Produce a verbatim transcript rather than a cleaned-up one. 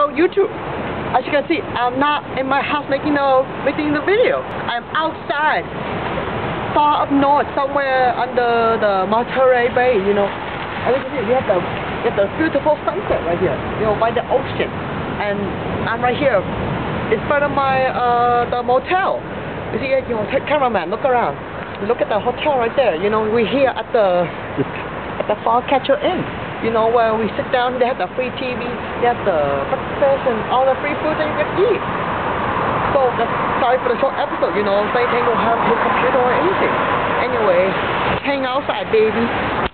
on YouTube. As you can see, I'm not in my house making the making the video. I'm outside, far up north, somewhere under the Monterey Bay. You know, as you can see, we have the we have the beautiful sunset right here. You know, by the ocean, and I'm right here in front of my uh the motel. You see, you know, cameraman, look around. Look at the hotel right there. You know, we're here at the at the Fallcatcher Inn. You know, where we sit down, they have the free T V, they have the breakfast and all the free food that you can eat. So, that's, sorry for the short episode, you know, they don't have no computer or anything. Anyway, hang outside, baby.